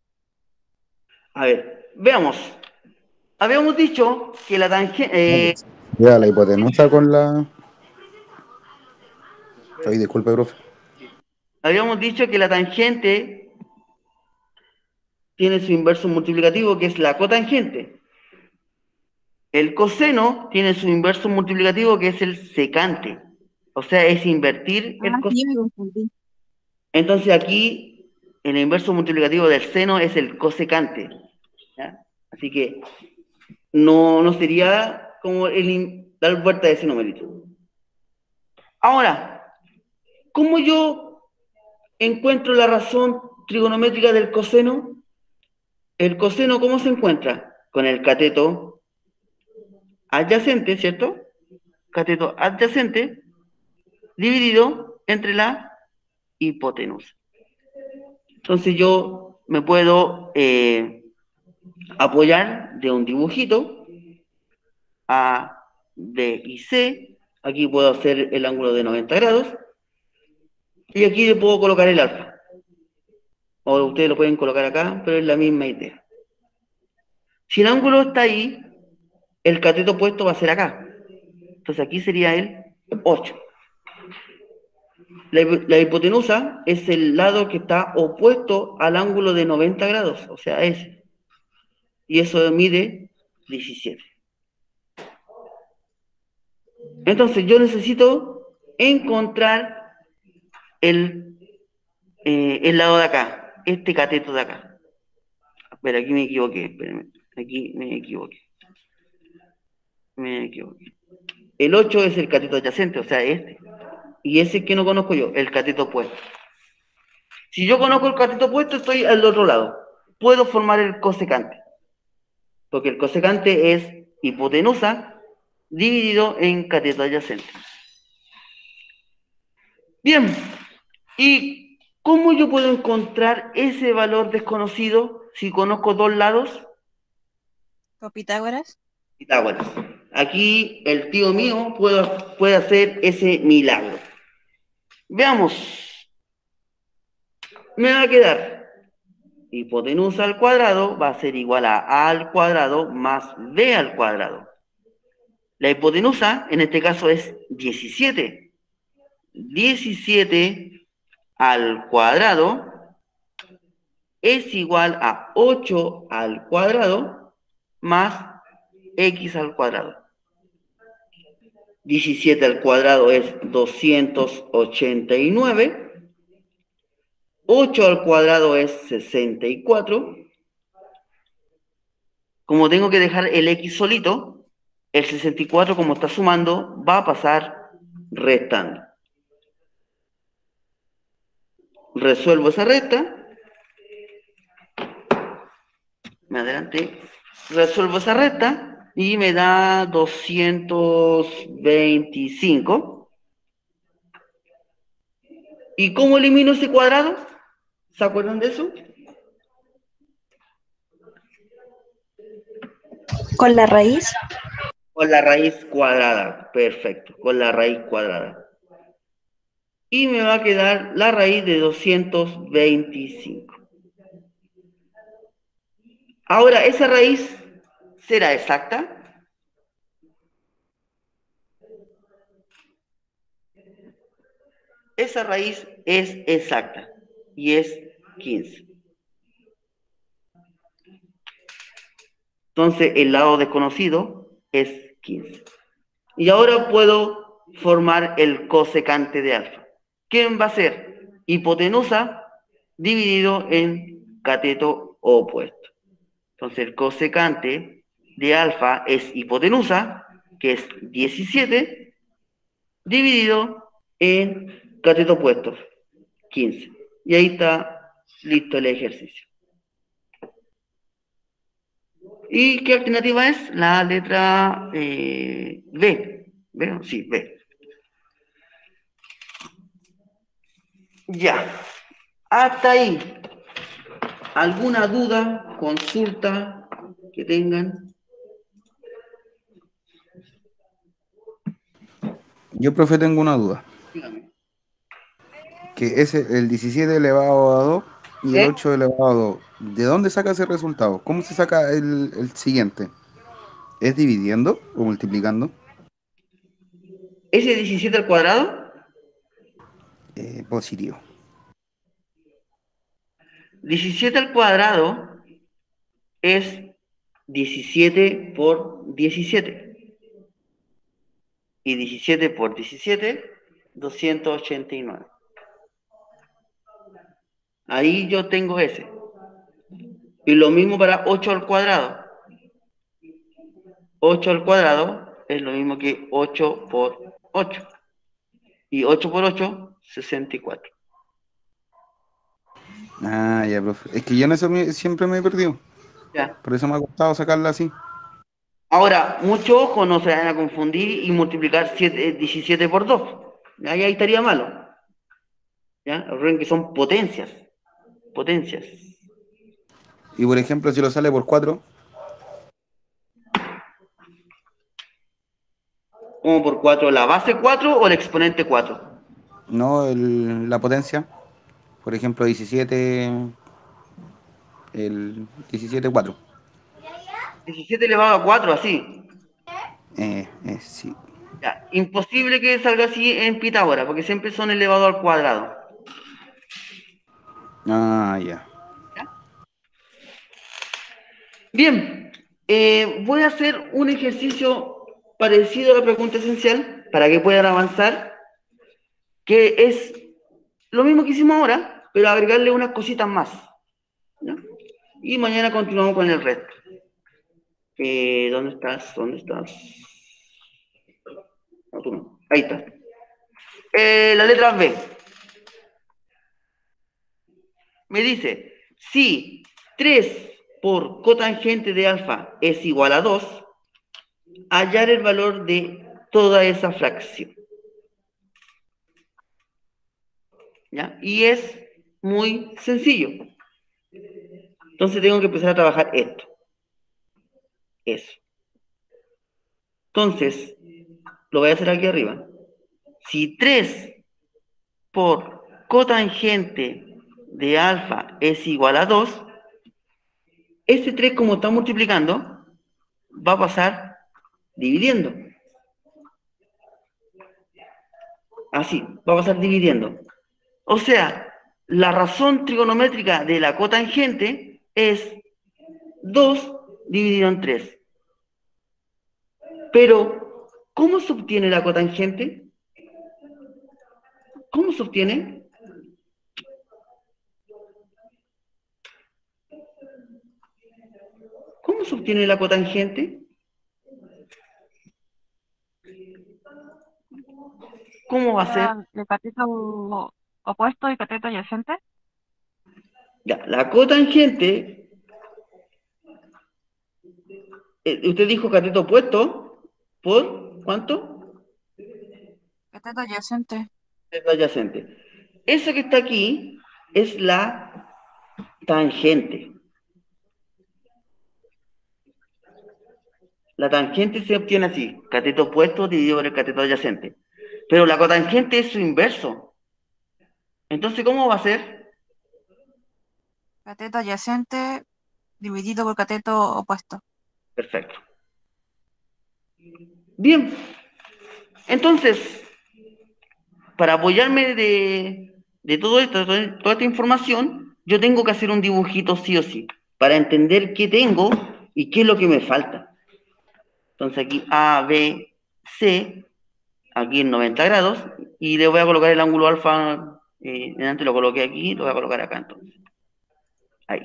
a ver, veamos. Habíamos dicho que la No, tangente, pues, ya la hipotenusa con la. Ay, disculpe, profe. habíamos dicho que la tangente tiene su inverso multiplicativo, que es la cotangente. El coseno tiene su inverso multiplicativo, que es el secante. O sea, es invertir Ah, el coseno. sí, me confundí. Entonces aquí, el inverso multiplicativo del seno es el cosecante. ¿Ya? Así que no, no sería como el in- dar vuelta de ese numerito. Ahora, ¿cómo yo encuentro la razón trigonométrica del coseno? El coseno, ¿cómo se encuentra? Con el cateto adyacente, ¿cierto? Cateto adyacente dividido entre la hipotenusa. Entonces yo me puedo eh, apoyar de un dibujito A, B y C. Aquí puedo hacer el ángulo de noventa grados. Y aquí le puedo colocar el alfa. O ustedes lo pueden colocar acá, pero es la misma idea. Si el ángulo está ahí, el cateto opuesto va a ser acá. Entonces aquí sería el ocho. La, la hipotenusa es el lado que está opuesto al ángulo de noventa grados, o sea, ese. Y eso mide diecisiete. Entonces yo necesito encontrar el, eh, el lado de acá, este cateto de acá. Espera, aquí me equivoqué, espérenme. Aquí me equivoqué. Me equivoqué. El ocho es el cateto adyacente, o sea, este. Y ese que no conozco yo, el cateto opuesto. Si yo conozco el cateto opuesto, estoy al otro lado. Puedo formar el cosecante. Porque el cosecante es hipotenusa dividido en cateto adyacente. Bien, ¿y cómo yo puedo encontrar ese valor desconocido si conozco dos lados? ¿Con Pitágoras? Pitágoras. Aquí el tío mío puede, puede hacer ese milagro. Veamos. Me va a quedar hipotenusa al cuadrado va a ser igual a A al cuadrado más B al cuadrado. La hipotenusa en este caso es diecisiete. diecisiete al cuadrado es igual a ocho al cuadrado más x al cuadrado. diecisiete al cuadrado es doscientos ochenta y nueve. ocho al cuadrado es sesenta y cuatro. Como tengo que dejar el x solito, el sesenta y cuatro, como está sumando, va a pasar restando. Resuelvo esa resta. Me adelanté. Resuelvo esa resta y me da doscientos veinticinco. ¿Y cómo elimino ese cuadrado? ¿Se acuerdan de eso? ¿Con la raíz? Con la raíz cuadrada. Perfecto, con la raíz cuadrada. Y me va a quedar la raíz de doscientos veinticinco. Ahora, ¿esa raíz será exacta? Esa raíz es exacta y es quince. Entonces, el lado desconocido es quince. Y ahora puedo formar el cosecante de alfa. ¿Quién va a ser? Hipotenusa dividido en cateto opuesto. Entonces, el cosecante de alfa es hipotenusa, que es diecisiete, dividido en cateto opuesto, quince. Y ahí está listo el ejercicio. ¿Y qué alternativa es? La letra eh, B. ¿B? Sí, B. Ya. Hasta ahí. ¿Alguna duda, consulta que tengan? Yo, profe, tengo una duda. que es el diecisiete elevado a dos y el ¿Eh? ocho elevado a dos. ¿De dónde saca ese resultado? ¿Cómo se saca el, el siguiente? ¿Es dividiendo o multiplicando? Ese diecisiete al cuadrado, Eh, positivo. diecisiete al cuadrado es diecisiete por diecisiete. Y diecisiete por diecisiete, doscientos ochenta y nueve. Ahí yo tengo ese. Y lo mismo para ocho al cuadrado. ocho al cuadrado es lo mismo que ocho por ocho. Y ocho por ocho, sesenta y cuatro. Ah, ya, profe. Es que yo en eso me- siempre me he perdido. Ya. Por eso me ha costado sacarla así. Ahora, mucho ojo, no se vayan a confundir y multiplicar siete, eh, diecisiete por dos. Ahí, ahí estaría malo. ¿Ya? Recuerden que son potencias. Potencias. Y por ejemplo, si lo sale por cuatro, ¿Como por cuatro? ¿La base cuatro o el exponente cuatro? no el- la potencia. Por ejemplo, diecisiete, el diecisiete cuatro. diecisiete elevado a cuatro, así. Eh, eh, sí. Ya. Imposible que salga así en Pitágoras, porque siempre son elevado al cuadrado. Ah, ya. ¿Ya? Bien, eh, voy a hacer un ejercicio parecido a la pregunta esencial para que puedan avanzar, que es lo mismo que hicimos ahora, pero agregarle unas cositas más. ¿Ya? Y mañana continuamos con el resto. Eh, ¿dónde estás? ¿Dónde estás? No, tú no. Ahí está. Eh, la letra B. Me dice, si tres por cotangente de alfa es igual a dos, hallar el valor de toda esa fracción. ¿Ya? Y es muy sencillo. Entonces tengo que empezar a trabajar esto. Eso. Entonces, lo voy a hacer aquí arriba. Si tres por cotangente de alfa es igual a dos, este tres, como está multiplicando, va a pasar dividiendo. Así, va a pasar dividiendo. O sea, la razón trigonométrica de la cotangente es dos dividido en tres. Pero, ¿cómo se obtiene la cotangente? ¿Cómo se obtiene? ¿Cómo se obtiene la cotangente? ¿Cómo va a ser? Ah, el cateto opuesto y cateto adyacente. Ya, la cotangente, eh, usted dijo cateto opuesto, ¿por cuánto? Cateto adyacente. Cateto adyacente. Eso que está aquí es la tangente. La tangente se obtiene así, cateto opuesto dividido por el cateto adyacente. Pero la cotangente es su inverso. Entonces, ¿cómo va a ser? Cateto adyacente dividido por cateto opuesto. Perfecto. Bien. Entonces, para apoyarme de, de todo esto, de toda esta información, yo tengo que hacer un dibujito sí o sí, para entender qué tengo y qué es lo que me falta. Entonces aquí A, B, C, aquí en noventa grados, y le voy a colocar el ángulo alfa, eh, antes lo coloqué aquí, lo voy a colocar acá entonces. Ahí.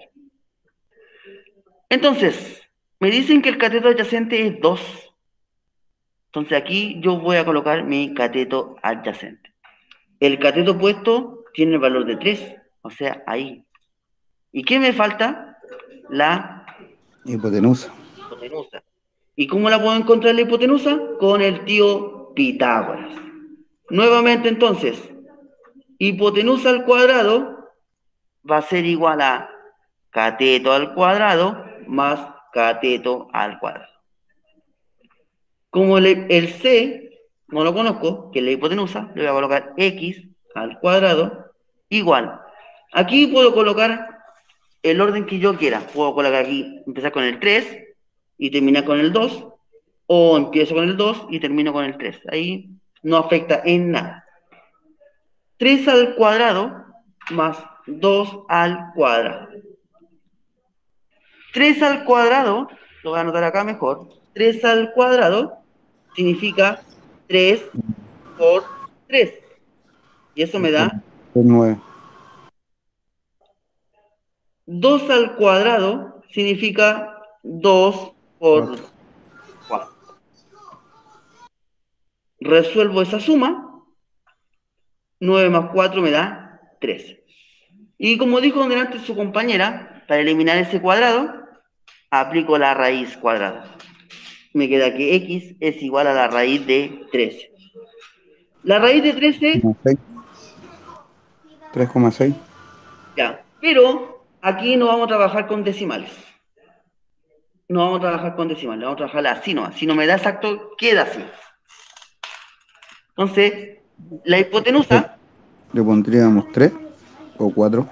Entonces, me dicen que el cateto adyacente es dos. Entonces aquí yo voy a colocar mi cateto adyacente. El cateto opuesto tiene el valor de tres, o sea, ahí. ¿Y qué me falta? La Hipotenusa. hipotenusa. ¿Y cómo la puedo encontrar la hipotenusa? Con el tío Pitágoras. Nuevamente entonces, hipotenusa al cuadrado va a ser igual a cateto al cuadrado más cateto al cuadrado. Como el, el C no lo conozco, que es la hipotenusa, le voy a colocar x al cuadrado igual. Aquí puedo colocar el orden que yo quiera. Puedo colocar aquí, empezar con el tres y terminar con el dos, o empiezo con el dos y termino con el tres. Ahí no afecta en nada. tres al cuadrado más dos al cuadrado. tres al cuadrado, lo voy a anotar acá mejor, tres al cuadrado significa tres por tres. Y eso me da nueve. dos al cuadrado, significa dos por cuatro. Resuelvo esa suma, nueve más cuatro me da trece. Y como dijo delante su compañera, para eliminar ese cuadrado, aplico la raíz cuadrada. Me queda que x es igual a la raíz de trece. La raíz de trece, tres coma seis. ya, pero aquí no vamos a trabajar con decimales. No vamos a trabajar con decimales, vamos a trabajar así nomás. Si no me da exacto, queda así. Entonces, la hipotenusa, Le pondríamos tres o cuatro.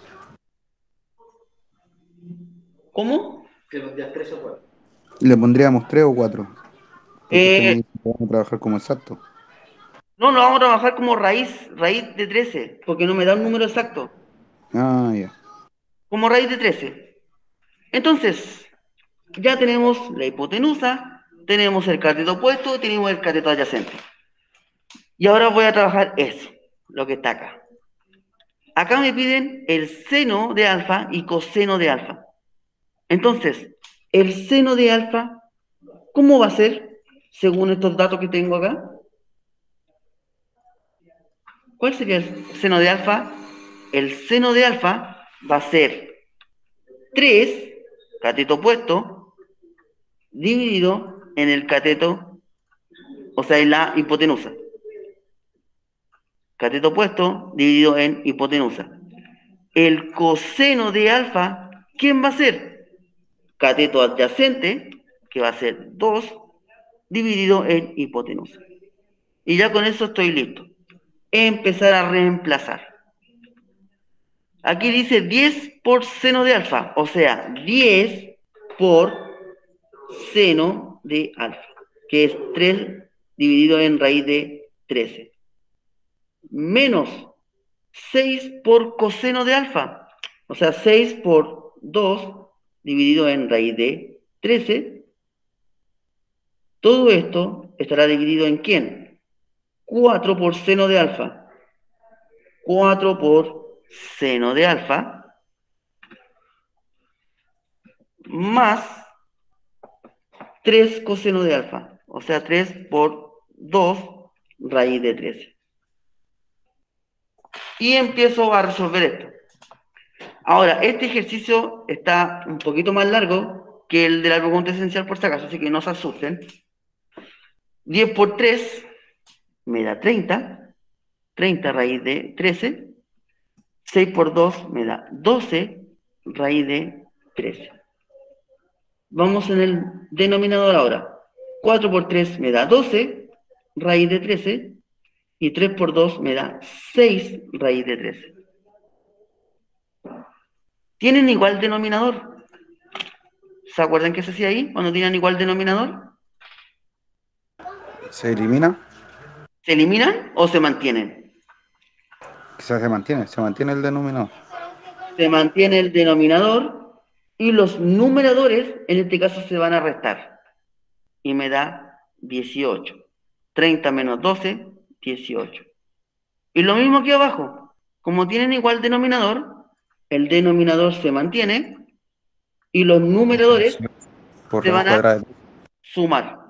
¿cómo? Que los días tres o cuatro. Le pondríamos tres o cuatro. Porque usted me Eh, dice que vamos a trabajar como exacto. no, no vamos a trabajar como raíz, raíz de trece, porque no me da un número exacto. Ah, ya. Como raíz de trece. Entonces, ya tenemos la hipotenusa, tenemos el cateto opuesto, tenemos el cateto adyacente. Y ahora voy a trabajar eso, lo que está acá. Acá me piden el seno de alfa y coseno de alfa. Entonces, el seno de alfa, ¿cómo va a ser según estos datos que tengo acá? ¿Cuál sería el seno de alfa? El seno de alfa va a ser tres, cateto opuesto, dividido en el cateto, o sea, en la hipotenusa. Cateto opuesto dividido en hipotenusa. El coseno de alfa, ¿quién va a ser? Cateto adyacente, que va a ser dos, dividido en hipotenusa. Y ya con eso estoy listo. Empezar a reemplazar. Aquí dice diez por seno de alfa, o sea, diez por seno de alfa, que es tres dividido en raíz de trece. Menos seis por coseno de alfa, o sea, seis por dos dividido en raíz de trece. Todo esto estará dividido en ¿quién? cuatro por seno de alfa. cuatro por seno de alfa más tres coseno de alfa, o sea, tres por dos raíz de trece. Y empiezo a resolver esto. Ahora, este ejercicio está un poquito más largo que el de la pregunta esencial por si acaso, así que no se asusten. diez por tres me da treinta, treinta raíz de trece, seis por dos me da doce raíz de trece. Vamos en el denominador ahora. cuatro por tres me da doce raíz de trece y tres por dos me da seis raíz de trece. ¿Tienen igual denominador? ¿Se acuerdan qué se hacía ahí cuando tienen igual denominador? ¿Se elimina? ¿Se eliminan o se mantienen? Quizás se mantiene. Se mantiene el denominador. Se mantiene el denominador y los numeradores, en este caso, se van a restar. Y me da dieciocho. treinta menos doce, dieciocho. Y lo mismo aquí abajo. Como tienen igual denominador, el denominador se mantiene y los numeradores Por se raíz van a cuadrada. sumar.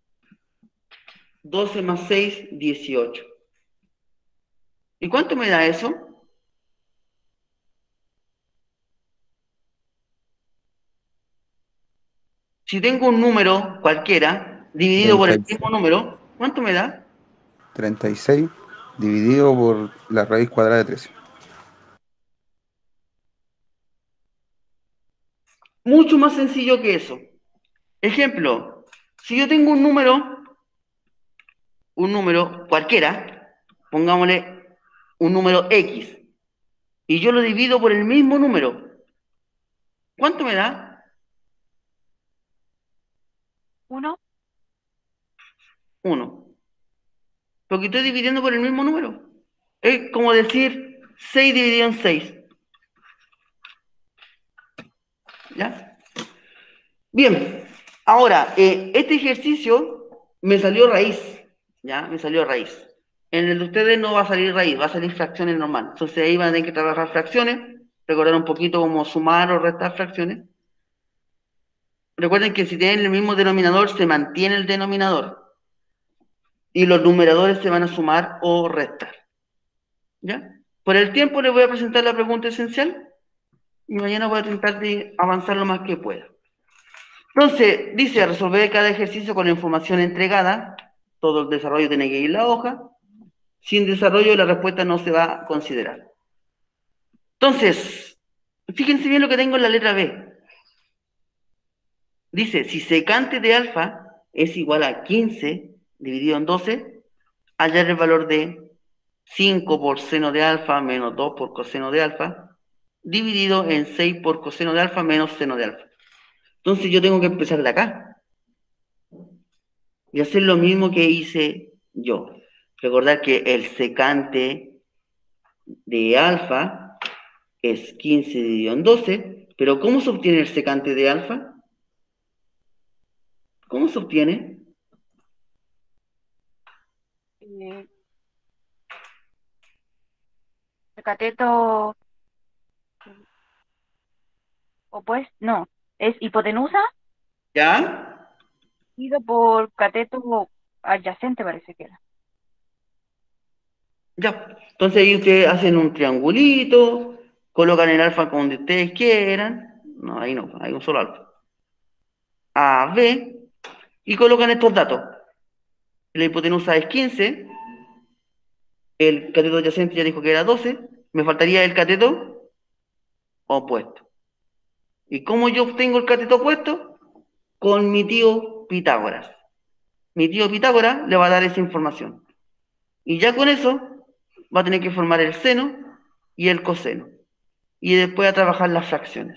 doce más seis, dieciocho. ¿Y cuánto me da eso? Si tengo un número cualquiera, dividido por el mismo número, ¿cuánto me da? treinta y seis dividido por la raíz cuadrada de trece. Mucho más sencillo que eso. Ejemplo, si yo tengo un número, un número cualquiera, pongámosle un número X, y yo lo divido por el mismo número, ¿cuánto me da? Uno. uno. Porque estoy dividiendo por el mismo número. Es como decir seis dividido en seis. ¿Ya? Bien, ahora, eh, este ejercicio me salió raíz, ¿ya? Me salió raíz. En el de ustedes no va a salir raíz, va a salir fracciones normal. Entonces ahí van a tener que trabajar fracciones, recordar un poquito cómo sumar o restar fracciones. Recuerden que si tienen el mismo denominador, se mantiene el denominador. Y los numeradores se van a sumar o restar. ¿Ya? Por el tiempo les voy a presentar la pregunta esencial y mañana voy a tratar de avanzar lo más que pueda. Entonces, dice, resolver cada ejercicio con la información entregada. Todo el desarrollo tiene que ir en la hoja. Sin desarrollo, la respuesta no se va a considerar. Entonces, fíjense bien lo que tengo en la letra B. Dice, si secante de alfa es igual a quince dividido en doce, hallar el valor de cinco por seno de alfa menos dos por coseno de alfa, dividido en seis por coseno de alfa menos seno de alfa. Entonces yo tengo que empezar de acá y hacer lo mismo que hice yo. Recordar que el secante de alfa es quince dividido en doce, pero ¿cómo se obtiene el secante de alfa? ¿Cómo se obtiene? Eh, el cateto opuesto, no, es hipotenusa ¿Ya? ido por cateto adyacente, parece que era. Ya. Entonces ahí ustedes hacen un triangulito, colocan el alfa donde ustedes quieran. No, ahí no, hay un solo alfa. A, B, y colocan estos datos. La hipotenusa es quince, el cateto adyacente ya dijo que era doce, me faltaría el cateto opuesto. ¿Y cómo yo obtengo el cateto opuesto? Con mi tío Pitágoras. Mi tío Pitágoras le va a dar esa información. Y ya con eso va a tener que formar el seno y el coseno. Y después a trabajar las fracciones.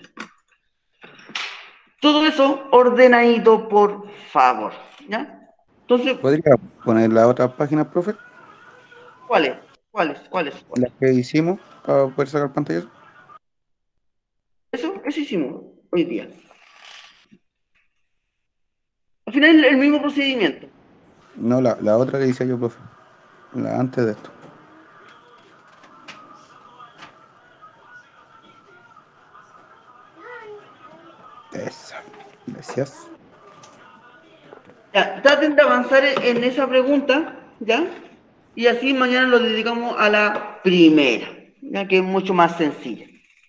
Todo eso ordenadito, por favor. ¿Ya? Entonces, ¿Podría poner las otras páginas, profe? ¿cuáles? ¿Cuáles? ¿Cuáles? ¿Cuáles? Las que hicimos para poder sacar pantallas. Eso, eso hicimos hoy día. Al final el mismo procedimiento. No, la, la otra que hice yo, profe. La antes de esto. Esa. Gracias. Ya, traten de avanzar en esa pregunta, ¿ya? Y así mañana lo dedicamos a la primera, ya que es mucho más sencilla.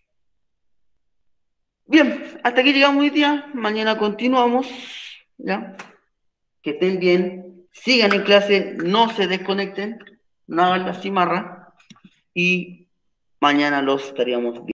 Bien, hasta aquí llegamos hoy día. Mañana continuamos, ¿ya? Que estén bien, sigan en clase, no se desconecten, no hagan la cimarra y mañana los estaríamos viendo.